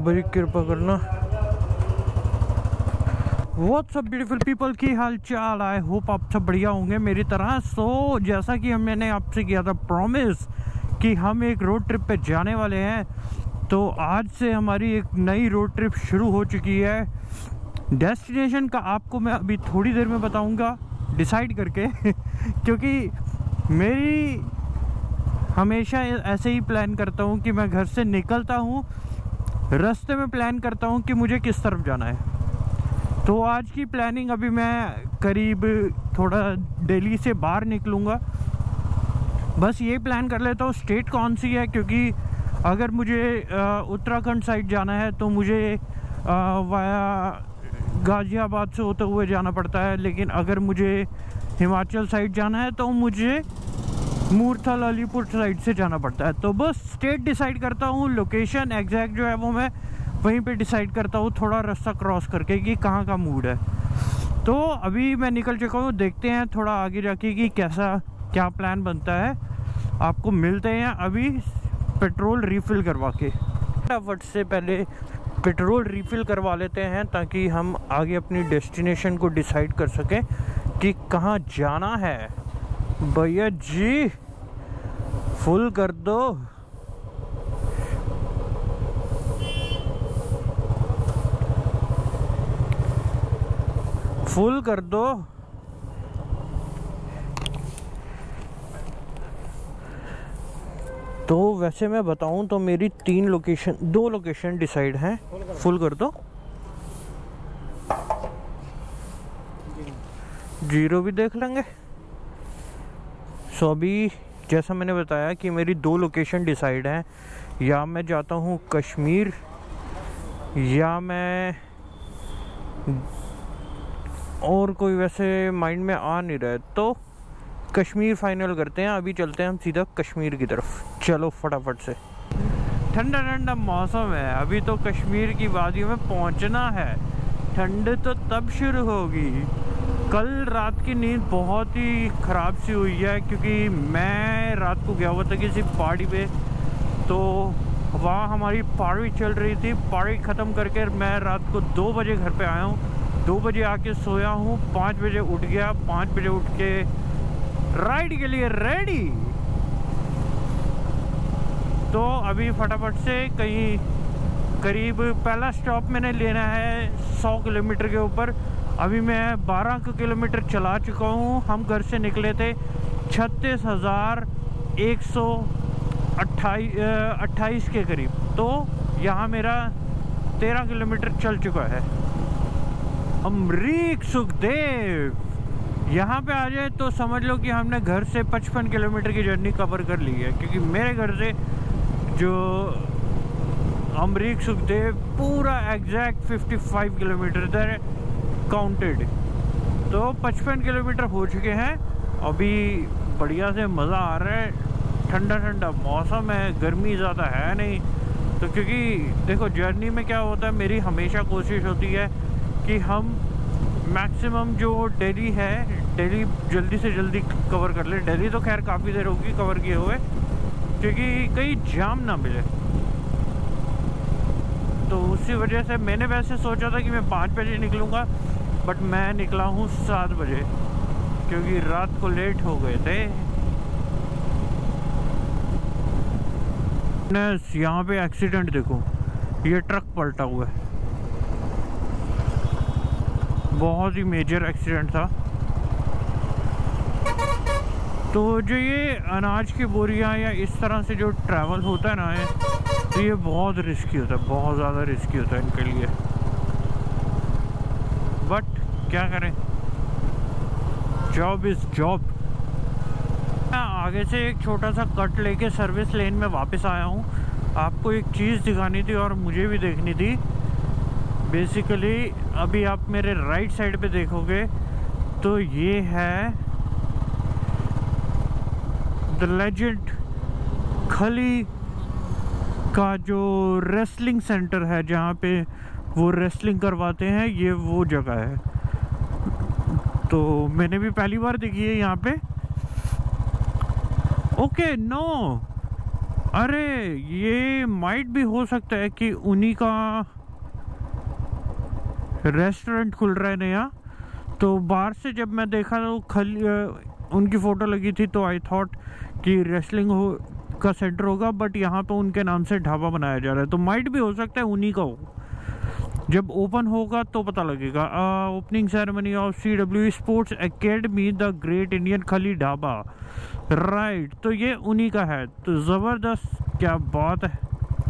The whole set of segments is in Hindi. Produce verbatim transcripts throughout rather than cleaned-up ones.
बड़ी कृपा करना। व्हाट्स अप ब्यूटीफुल पीपल, की हाल चाल? आई होप आप सब बढ़िया होंगे मेरी तरह। सो so, जैसा कि हम मैंने आपसे किया था प्रॉमिस कि हम एक रोड ट्रिप पे जाने वाले हैं, तो आज से हमारी एक नई रोड ट्रिप शुरू हो चुकी है। डेस्टिनेशन का आपको मैं अभी थोड़ी देर में बताऊंगा डिसाइड करके क्योंकि मेरी हमेशा ऐसे ही प्लान करता हूँ कि मैं घर से निकलता हूँ, रास्ते में प्लान करता हूँ कि मुझे किस तरफ जाना है। तो आज की प्लानिंग अभी मैं करीब थोड़ा दिल्ली से बाहर निकलूँगा, बस ये प्लान कर लेता हूँ स्टेट कौन सी है, क्योंकि अगर मुझे उत्तराखंड साइड जाना है तो मुझे वाया गाज़ियाबाद से होते हुए जाना पड़ता है, लेकिन अगर मुझे हिमाचल साइड जाना है तो मुझे मूर्थल अलीपुर साइड से जाना पड़ता है। तो बस स्टेट डिसाइड करता हूँ, लोकेशन एग्जैक्ट जो है वो मैं वहीं पे डिसाइड करता हूँ थोड़ा रास्ता क्रॉस करके कि कहाँ का मूड है। तो अभी मैं निकल चुका हूँ, देखते हैं थोड़ा आगे जाके कि कैसा क्या प्लान बनता है। आपको मिलते हैं अभी पेट्रोल रिफ़िल करवा के। फटाफट से पहले पेट्रोल रिफ़िल करवा लेते हैं ताकि हम आगे अपनी डेस्टिनेशन को डिसाइड कर सकें कि कहाँ जाना है। भैया जी फुल कर दो। फुल कर दो। तो वैसे मैं बताऊं तो मेरी तीन लोकेशन दो लोकेशन डिसाइड हैं। फुल कर दो। जीरो भी देख लेंगे। सो अभी जैसा मैंने बताया कि मेरी दो लोकेशन डिसाइड हैं, या मैं जाता हूँ कश्मीर या मैं और कोई वैसे माइंड में आ नहीं रहा है, तो कश्मीर फाइनल करते हैं। अभी चलते हैं हम सीधा कश्मीर की तरफ। चलो फटाफट से। ठंडा ठंडा मौसम है, अभी तो कश्मीर की वादियों में पहुंचना है। ठंड तो तब शुरू होगी। कल रात की नींद बहुत ही ख़राब सी हुई है, क्योंकि मैं रात को गया हुआ था किसी पार्टी पे, तो वहाँ हमारी पार्टी चल रही थी। पार्टी ख़त्म करके मैं रात को दो बजे घर पे आया हूँ। दो बजे आके सोया हूँ, पाँच बजे उठ गया। पाँच बजे उठ के राइड के लिए रेडी। तो अभी फटाफट से कहीं करीब पहला स्टॉप मैंने लेना है सौ किलोमीटर के ऊपर। अभी मैं बारह किलोमीटर चला चुका हूँ। हम घर से निकले थे छत्तीस हज़ार एक सौ अट्ठाईस अट्ठाईस के करीब, तो यहाँ मेरा तेरह किलोमीटर चल चुका है। अमरीक सुखदेव यहाँ पे आ जाए तो समझ लो कि हमने घर से पचपन किलोमीटर की जर्नी कवर कर ली है, क्योंकि मेरे घर से जो अमरीक सुखदेव पूरा एग्जैक्ट पचपन किलोमीटर इधर काउंटेड, तो पचपन किलोमीटर हो चुके हैं। अभी बढ़िया से मज़ा आ रहा है। ठंडा ठंडा मौसम है, गर्मी ज़्यादा है नहीं। तो क्योंकि देखो जर्नी में क्या होता है, मेरी हमेशा कोशिश होती है कि हम मैक्सिमम जो दिल्ली है, दिल्ली जल्दी से जल्दी कवर कर ले। दिल्ली तो खैर काफ़ी देर होगी कवर किए हुए, क्योंकि कहीं जाम ना मिले। तो उसी वजह से मैंने वैसे सोचा था कि मैं पाँच बजे निकलूँगा, बट मैं निकला हूँ सात बजे, क्योंकि रात को लेट हो गए थे। यहाँ पे एक्सीडेंट देखो, ये ट्रक पलटा हुआ है, बहुत ही मेजर एक्सीडेंट था। तो जो ये अनाज की बोरियां या इस तरह से जो ट्रैवल होता है ना, तो ये बहुत रिस्की होता है, बहुत ज़्यादा रिस्की होता है इनके लिए। बट क्या करें, जॉब इज़ जॉब। आगे से एक छोटा सा कट लेके सर्विस लेन में वापस आया हूँ। आपको एक चीज़ दिखानी थी और मुझे भी देखनी थी। बेसिकली अभी आप मेरे राइट साइड पे देखोगे तो ये है द लेजेंड खली का जो रेसलिंग सेंटर है, जहाँ पे वो रेसलिंग करवाते हैं, ये वो जगह है। तो मैंने भी पहली बार देखी है यहाँ पे। ओके नो अरे ये माइट भी हो सकता है कि उन्हीं का रेस्टोरेंट खुल रहा है नया। तो बाहर से जब मैं देखा तो खाली उनकी फ़ोटो लगी थी, तो आई थॉट कि रेसलिंग हो का सेंटर होगा, बट यहाँ पे उनके नाम से ढाबा बनाया जा रहा है। तो माइट भी हो सकता है उन्हीं का हो। जब ओपन होगा तो पता लगेगा। Opening ceremony of C W sports academy the great Indian Khali dhaba, right. तो ये उन्हीं का है। तो ज़बरदस्त, क्या बात है।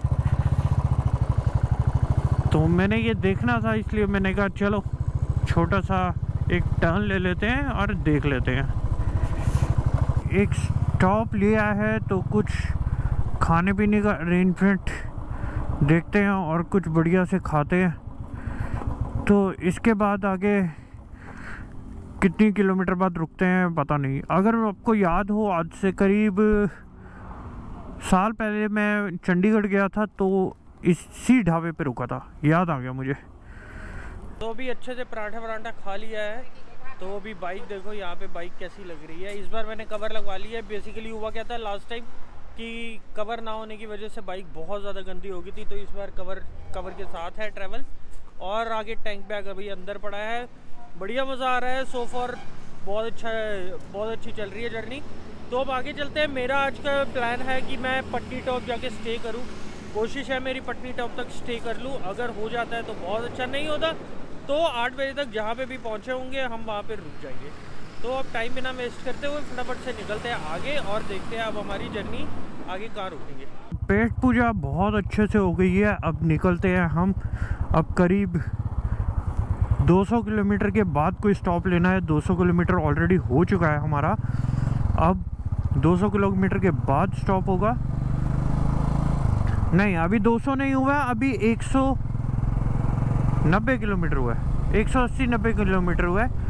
तो मैंने ये देखना था, इसलिए मैंने कहा चलो छोटा सा एक टर्न ले लेते हैं और देख लेते हैं। एक स्टॉप लिया है तो कुछ खाने पीने का अरेंजमेंट देखते हैं और कुछ बढ़िया से खाते हैं। तो इसके बाद आगे कितनी किलोमीटर बाद रुकते हैं पता नहीं। अगर आपको याद हो, आज से करीब साल पहले मैं चंडीगढ़ गया था तो इसी ढाबे पे रुका था, याद आ गया मुझे। तो अभी अच्छे से पराठा पराठा खा लिया है। तो अभी बाइक देखो, यहाँ पे बाइक कैसी लग रही है। इस बार मैंने कवर लगवा लिया है। बेसिकली हुआ क्या था लास्ट टाइम कि कवर ना होने की वजह से बाइक बहुत ज़्यादा गंदी हो गई थी। तो इस बार कवर कवर के साथ है ट्रैवल। और आगे टैंक बैग अभी अंदर पड़ा है। बढ़िया मज़ा आ रहा है। सो फॉर बहुत अच्छा है, बहुत अच्छी चल रही है जर्नी। तो अब आगे चलते हैं। मेरा आज का प्लान है कि मैं पटनी टॉप जाके स्टे करूँ। कोशिश है मेरी पटनी टॉप तक स्टे कर लूँ। अगर हो जाता है तो बहुत अच्छा, नहीं होता तो आठ बजे तक जहाँ पे भी पहुँचे होंगे हम वहाँ पे रुक जाएंगे। तो अब टाइम बिना वेस्ट करते हुए फटाफट से निकलते हैं आगे और देखते हैं अब हमारी जर्नी आगे कहाँ रुकेंगे। पेट पूजा बहुत अच्छे से हो गई है। अब निकलते हैं हम। अब करीब दो सौ किलोमीटर के बाद कोई स्टॉप लेना है। दो सौ किलोमीटर ऑलरेडी हो चुका है हमारा। अब दो सौ किलोमीटर के बाद स्टॉप होगा। नहीं, अभी दो सौ नहीं हुआ, अभी एक सौ नब्बे किलोमीटर हुआ है। एक सौ अस्सी नब्बे किलोमीटर हुआ है।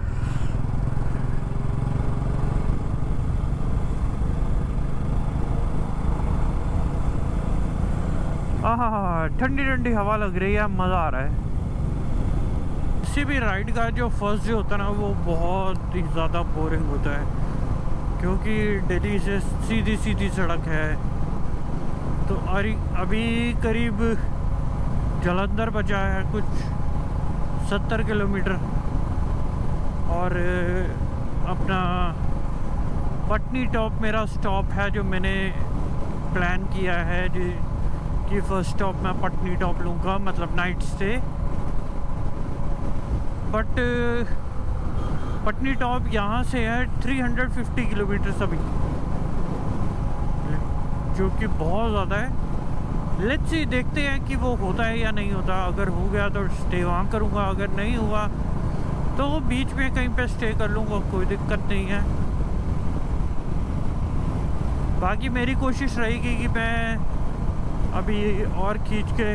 आहा, ठंडी ठंडी हवा लग रही है, मज़ा आ रहा है। किसी भी राइड का जो फर्स्ट डे होता है ना, वो बहुत ही ज़्यादा बोरिंग होता है, क्योंकि दिल्ली से सीधी सीधी सड़क है। तो अभी करीब जलंधर बचा है कुछ सत्तर किलोमीटर और अपना पटनी टॉप मेरा स्टॉप है जो मैंने प्लान किया है कि फर्स्ट स्टॉप मैं पटनी टॉप लूँगा, मतलब night stay. But Patni top यहाँ से है तीन सौ पचास किलोमीटर सभी, जो कि बहुत ज़्यादा है। लेट्स सी, देखते हैं कि वो होता है या नहीं होता। अगर हो गया तो स्टे वहाँ करूँगा, अगर नहीं हुआ तो बीच में कहीं पे स्टे कर लूँगा, कोई दिक्कत नहीं है। बाकी मेरी कोशिश रहेगी कि मैं अभी और खींच के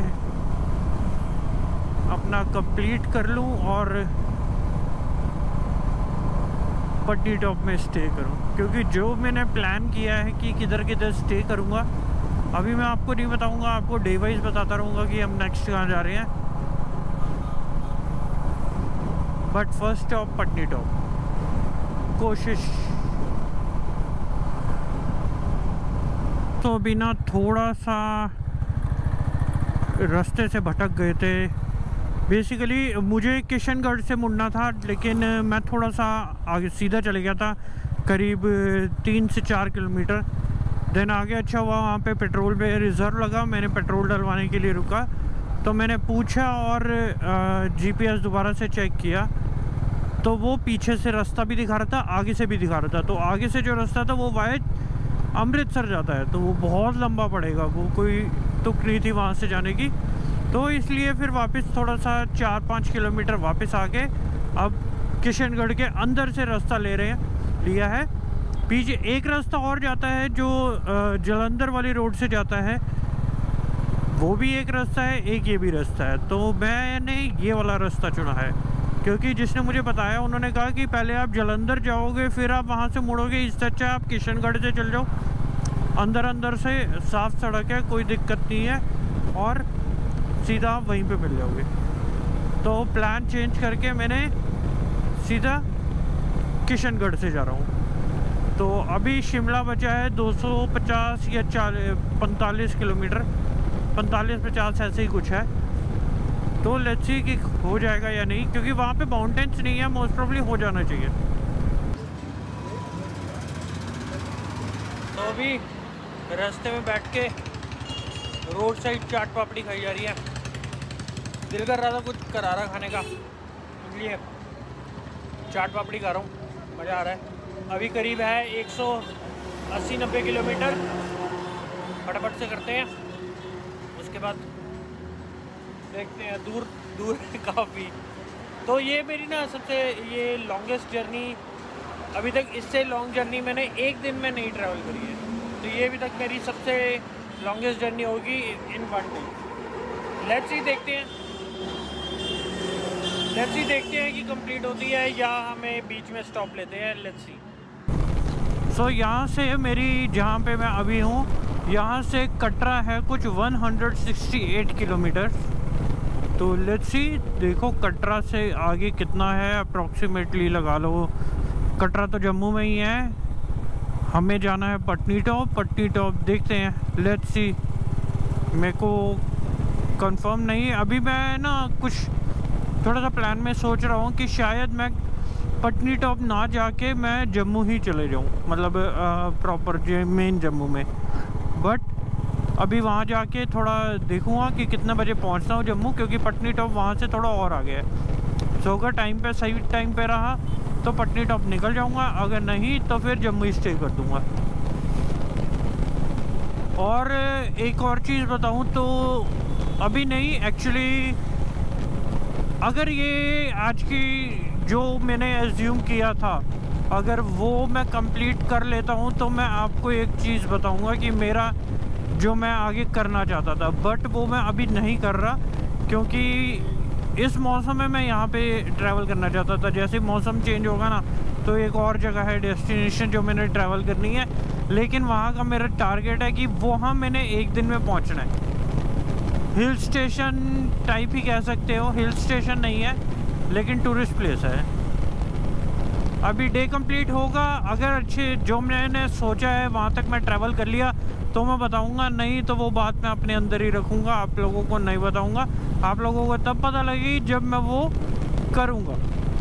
अपना कंप्लीट कर लूँ और पटनी टॉप में स्टे करूँ, क्योंकि जो मैंने प्लान किया है कि किधर किधर स्टे करूँगा अभी मैं आपको नहीं बताऊँगा, आपको डे वाइज बताता रहूँगा कि हम नेक्स्ट कहाँ जा रहे हैं। But first stop Patni top कोशिश। तो अभी ना थोड़ा सा रास्ते से भटक गए थे। बेसिकली मुझे किशनगढ़ से मुड़ना था, लेकिन मैं थोड़ा सा आगे सीधा चले गया था, करीब तीन से चार किलोमीटर। देन आगे अच्छा हुआ, वहाँ पे पेट्रोल पे रिज़र्व लगा, मैंने पेट्रोल डलवाने के लिए रुका। तो मैंने पूछा और जीपीएस दोबारा से चेक किया तो वो पीछे से रास्ता भी दिखा रहा था, आगे से भी दिखा रहा था। तो आगे से जो रास्ता था वो वाया अमृतसर जाता है, तो वो बहुत लंबा पड़ेगा, वो कोई तुक नहीं थी वहाँ से जाने की। तो इसलिए फिर वापस थोड़ा सा चार पाँच किलोमीटर वापस आके अब किशनगढ़ के अंदर से रास्ता ले रहे हैं लिया है। पीछे एक रास्ता और जाता है जो जलंधर वाली रोड से जाता है, वो भी एक रास्ता है, एक ये भी रास्ता है। तो मैंने ये वाला रास्ता चुना है, क्योंकि जिसने मुझे बताया उन्होंने कहा कि पहले आप जलंधर जाओगे फिर आप वहाँ से मुड़ोगे, इससे अच्छा आप किशनगढ़ से चल जाओ, अंदर अंदर से साफ सड़क है, कोई दिक्कत नहीं है और सीधा आप वहीं पे मिल जाओगे। तो प्लान चेंज करके मैंने सीधा किशनगढ़ से जा रहा हूँ। तो अभी शिमला बचा है दो सौ पचास या पैंतालीस किलोमीटर, पैंतालीस पचास ऐसे ही कुछ है। तो लेट्स सी कि हो जाएगा या नहीं, क्योंकि वहाँ पे माउंटेन्स नहीं है, मोस्ट प्रोबेबली हो जाना चाहिए। तो अभी रास्ते में बैठ के रोड साइड चाट पापड़ी खाई जा रही है। दिल कर रहा था कुछ करारा खाने का, इसलिए चाट पापड़ी खा रहा हूँ, मज़ा आ रहा है। अभी करीब है एक सौ अस्सी नब्बे किलोमीटर, फटाफट से करते हैं, उसके बाद देखते हैं। दूर दूर है काफ़ी। तो ये मेरी ना सबसे ये लॉन्गेस्ट जर्नी अभी तक, इससे लॉन्ग जर्नी मैंने एक दिन में नहीं ट्रैवल करी है। तो ये अभी तक मेरी सबसे लॉन्गेस्ट जर्नी होगी in one day. Let's see देखते हैं लेट्स सी देखते हैं कि कंप्लीट होती है या हमें बीच में स्टॉप लेते हैं। Let's see. सो यहाँ से मेरी जहाँ पे मैं अभी हूँ, यहाँ से कटरा है कुछ एक सौ अड़सठ किलोमीटर। तो लेट्स सी, देखो कटरा से आगे कितना है अप्रॉक्सीमेटली लगा लो। कटरा तो जम्मू में ही है, हमें जाना है पटनी टॉप। पटनी टॉप देखते हैं, लेट्स सी। मेरे को कंफर्म नहीं, अभी मैं ना कुछ थोड़ा सा प्लान में सोच रहा हूँ कि शायद मैं पटनी टॉप ना जाके मैं जम्मू ही चले जाऊँ, मतलब प्रॉपर मेन जम्मू में। बट अभी वहाँ जाके थोड़ा देखूँगा कि कितने बजे पहुँचता हूँ जम्मू, क्योंकि पटनी टॉप वहाँ से थोड़ा और आगे है। सो अगर टाइम पे सही टाइम पे रहा तो पटनी टॉप निकल जाऊँगा, अगर नहीं तो फिर जम्मू ही स्टे कर दूँगा। और एक और चीज़ बताऊँ तो अभी नहीं, एक्चुअली अगर ये आज की जो मैंने एज्यूम किया था, अगर वो मैं कंप्लीट कर लेता हूँ तो मैं आपको एक चीज़ बताऊँगा कि मेरा जो मैं आगे करना चाहता था, बट वो मैं अभी नहीं कर रहा, क्योंकि इस मौसम में मैं यहाँ पे ट्रैवल करना चाहता था। जैसे मौसम चेंज होगा ना, तो एक और जगह है डेस्टिनेशन जो मैंने ट्रैवल करनी है, लेकिन वहाँ का मेरा टारगेट है कि वहाँ मैंने एक दिन में पहुँचना है। हिल स्टेशन टाइप ही कह सकते हो, हिल स्टेशन नहीं है लेकिन टूरिस्ट प्लेस है। अभी डे कंप्लीट होगा, अगर अच्छे जो मैंने सोचा है वहाँ तक मैं ट्रैवल कर लिया तो मैं बताऊंगा, नहीं तो वो बात मैं अपने अंदर ही रखूँगा, आप लोगों को नहीं बताऊंगा। आप लोगों को तब पता लगेगी जब मैं वो करूँगा।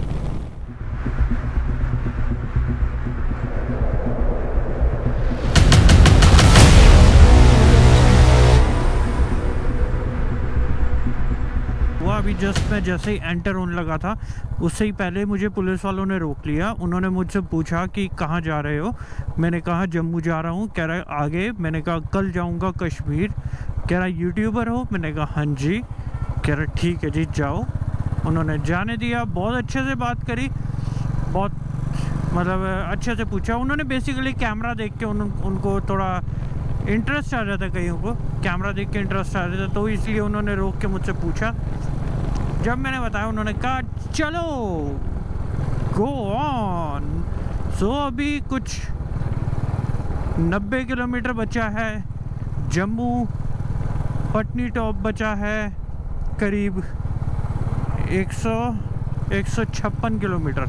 अभी जस्ट मैं जैसे ही एंटर होने लगा था, उससे ही पहले मुझे पुलिस वालों ने रोक लिया। उन्होंने मुझसे पूछा कि कहाँ जा रहे हो। मैंने कहा जम्मू जा रहा हूँ। कह रहा है आगे। मैंने कहा कल जाऊँगा कश्मीर। कह रहा यूट्यूबर हो। मैंने कहा हाँ जी। कह रहा ठीक है जी जाओ। उन्होंने जाने दिया, बहुत अच्छे से बात करी, बहुत मतलब अच्छे से पूछा। उन्होंने बेसिकली कैमरा देख के उन, उनको थोड़ा इंटरेस्ट आ जाता है, कईयों को कैमरा देख के इंटरेस्ट आ जाता है, तो इसलिए उन्होंने रोक के मुझसे पूछा। जब मैंने बताया उन्होंने कहा चलो गो ऑन। सो अभी कुछ नब्बे किलोमीटर बचा है, जम्मू पटनी टॉप बचा है करीब एक सौ एक सौ छप्पन किलोमीटर।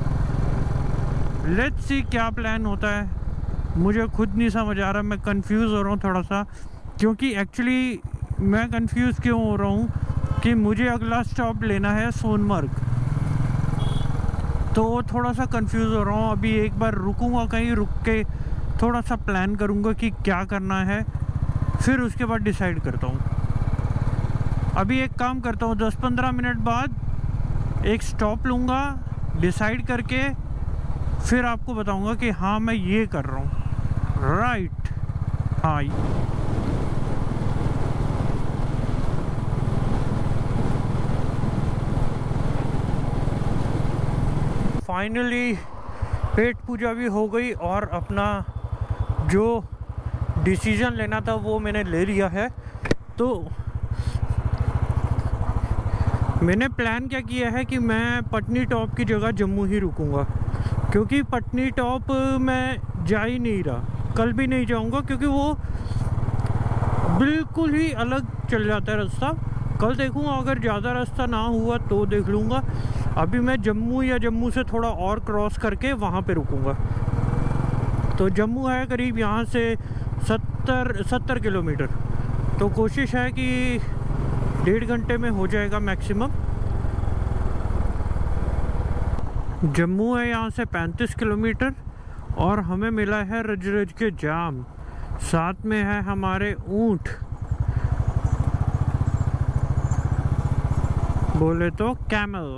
लेट्स सी क्या प्लान होता है, मुझे खुद नहीं समझ आ रहा। मैं कंफ्यूज हो रहा हूँ थोड़ा सा, क्योंकि एक्चुअली मैं कंफ्यूज क्यों हो रहा हूँ कि मुझे अगला स्टॉप लेना है सोनमर्ग, तो थोड़ा सा कंफ्यूज हो रहा हूँ। अभी एक बार रुकूंगा कहीं, रुक के थोड़ा सा प्लान करूँगा कि क्या करना है, फिर उसके बाद डिसाइड करता हूँ। अभी एक काम करता हूँ, दस पंद्रह मिनट बाद एक स्टॉप लूँगा, डिसाइड करके फिर आपको बताऊँगा कि हाँ मैं ये कर रहा हूँ। राइट, हाँ फाइनली पेट पूजा भी हो गई और अपना जो डिसीज़न लेना था वो मैंने ले लिया है। तो मैंने प्लान क्या किया है कि मैं पटनी टॉप की जगह जम्मू ही रुकूंगा, क्योंकि पटनी टॉप मैं जा ही नहीं रहा, कल भी नहीं जाऊंगा, क्योंकि वो बिल्कुल ही अलग चल जाता है रास्ता। कल देखूंगा, अगर ज़्यादा रास्ता ना हुआ तो देख लूँगा। अभी मैं जम्मू या जम्मू से थोड़ा और क्रॉस करके वहाँ पे रुकूंगा। तो जम्मू है करीब यहाँ से सत्तर सत्तर किलोमीटर, तो कोशिश है कि डेढ़ घंटे में हो जाएगा मैक्सिमम। जम्मू है यहाँ से पैंतीस किलोमीटर और हमें मिला है रज रज के जाम, साथ में है हमारे ऊंट, बोले तो कैमल।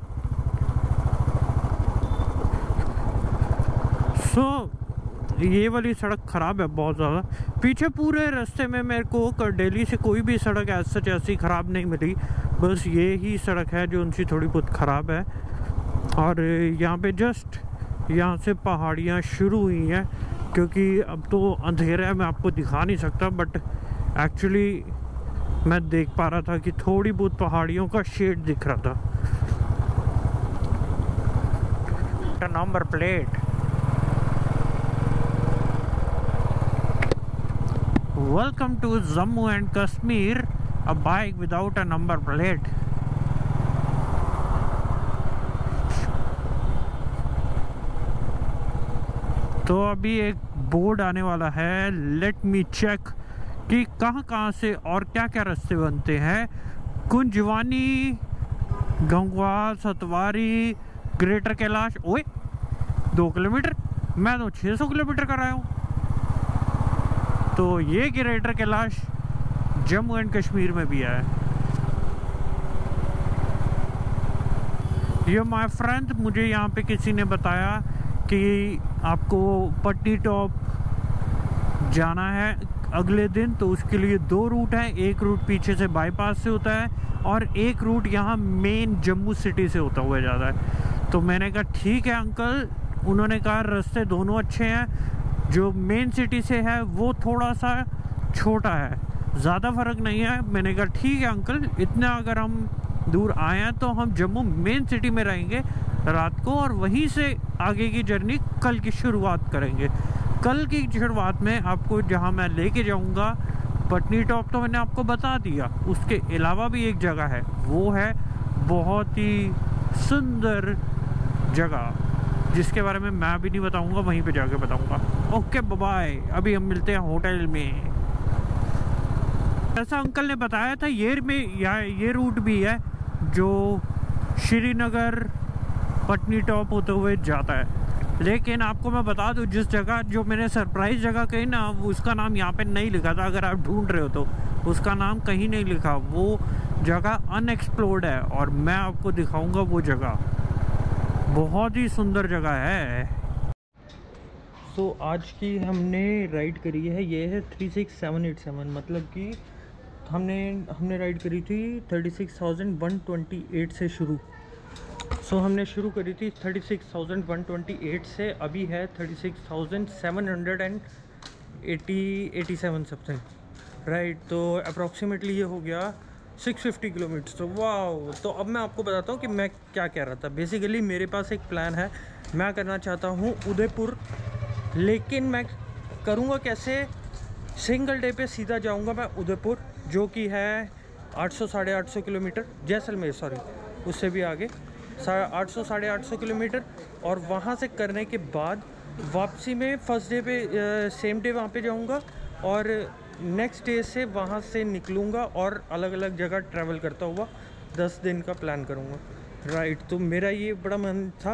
सो so, ये वाली सड़क ख़राब है बहुत ज़्यादा। पीछे पूरे रास्ते में मेरे को दिल्ली से कोई भी सड़क ऐसा ऐसी ख़राब नहीं मिली, बस ये ही सड़क है जो उनसी थोड़ी बहुत ख़राब है। और यहाँ पे जस्ट यहाँ से पहाड़ियाँ शुरू हुई हैं, क्योंकि अब तो अंधेरा है, मैं आपको दिखा नहीं सकता, बट एक्चुअली मैं देख पा रहा था कि थोड़ी बहुत पहाड़ियों का शेड दिख रहा था। Number plate, welcome to Jammu and Kashmir, a bike without a number plate. तो अभी एक बोर्ड आने वाला है, लेट मी चेक कि कहाँ कहाँ से और क्या क्या रास्ते बनते हैं। कुंजवानी, गंगवाल, सतवारी, ग्रेटर कैलाश। ओए दो किलोमीटर, मैं तो छः सौ किलोमीटर कर रहा हूँ। तो ये ग्रेटर कैलाश जम्मू एंड कश्मीर में भी है। ये माय फ्रेंड, मुझे यहाँ पे किसी ने बताया कि आपको पटनी टॉप जाना है अगले दिन, तो उसके लिए दो रूट हैं। एक रूट पीछे से बाईपास से होता है और एक रूट यहाँ मेन जम्मू सिटी से होता हुआ जाता है। तो मैंने कहा ठीक है अंकल, उन्होंने कहा रास्ते दोनों अच्छे हैं, जो मेन सिटी से है वो थोड़ा सा छोटा है, ज़्यादा फ़र्क नहीं है। मैंने कहा ठीक है अंकल, इतना अगर हम दूर आए हैं तो हम जम्मू मेन सिटी में रहेंगे रात को, और वहीं से आगे की जर्नी कल की शुरुआत करेंगे। कल की शुरुआत में आपको जहां मैं लेके जाऊंगा, पटनी टॉप तो मैंने आपको बता दिया, उसके अलावा भी एक जगह है, वो है बहुत ही सुंदर जगह जिसके बारे में मैं भी नहीं बताऊंगा, वहीं पे जाके बताऊंगा। ओके बाय, अभी हम मिलते हैं होटल में। ऐसा अंकल ने बताया था, ये में ये रूट भी है जो श्रीनगर पटनी टॉप होते हुए जाता है। लेकिन आपको मैं बता दूं, जिस जगह जो मैंने सरप्राइज जगह कही ना, उसका नाम यहाँ पे नहीं लिखा था। अगर आप ढूंढ रहे हो तो उसका नाम कहीं नहीं लिखा, वो जगह अनएक्सप्लोर्ड है और मैं आपको दिखाऊंगा वो जगह। बहुत ही सुंदर जगह है। सो so, आज की हमने राइड करी है, ये है three six seven eight seven, मतलब कि हमने हमने राइड करी थी thirty six thousand one twenty eight से शुरू। सो so, हमने शुरू करी थी thirty six thousand one twenty eight से, अभी है thirty six thousand seven hundred eighty eighty seven something, right. तो अप्रॉक्सीमेटली ये हो गया सिक्स फिफ्टी किलोमीटर। तो वाह, तो अब मैं आपको बताता हूँ कि मैं क्या कह रहा था। बेसिकली मेरे पास एक प्लान है, मैं करना चाहता हूँ उदयपुर, लेकिन मैं करूँगा कैसे, सिंगल डे पे सीधा जाऊँगा मैं उदयपुर, जो कि है आठ सौ साढ़े आठ सौ किलोमीटर, जैसलमेर सॉरी, उससे भी आगे आठ सौ साढ़े आठ सौ किलोमीटर। और वहाँ से करने के बाद वापसी में फर्स्ट डे पे सेम डे वहाँ पे जाऊँगा और नेक्स्ट डे से वहाँ से निकलूँगा और अलग अलग जगह ट्रैवल करता हुआ दस दिन का प्लान करूँगा, राइट। तो मेरा ये बड़ा मन था,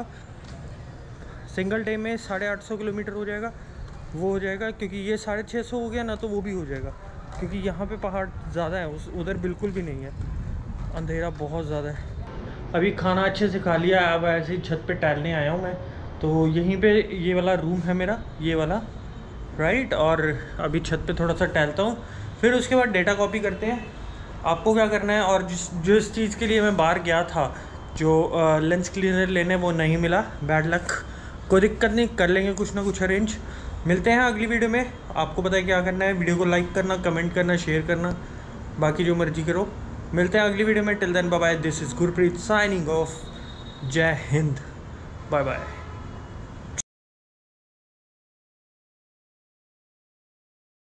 सिंगल डे में साढ़े आठ सौ किलोमीटर हो जाएगा, वो हो जाएगा, क्योंकि ये साढ़े छः सौ हो गया ना, तो वो भी हो जाएगा, क्योंकि यहाँ पे पहाड़ ज़्यादा है, उस उधर बिल्कुल भी नहीं है, अंधेरा बहुत ज़्यादा है। अभी खाना अच्छे से खा लिया, अब ऐसे ही छत पे टहलने आया हूँ मैं। तो यहीं पे ये वाला रूम है मेरा, ये वाला, राइट। और अभी छत पे थोड़ा सा टहलता हूँ, फिर उसके बाद डेटा कॉपी करते हैं। आपको क्या करना है, और जिस जिस चीज़ के लिए मैं बाहर गया था, जो लेंस क्लीनर लेने, वो नहीं मिला, बैड लक, कोई दिक्कत नहीं, कर लेंगे कुछ ना कुछ अरेंज। मिलते हैं अगली वीडियो में। आपको पता है क्या करना है, वीडियो को लाइक करना, कमेंट करना, शेयर करना, बाकी जो मर्जी करो। मिलते हैं अगली वीडियो में। Till then bye bye, this is Gurpreet signing off. जय हिंद, बाय बाय।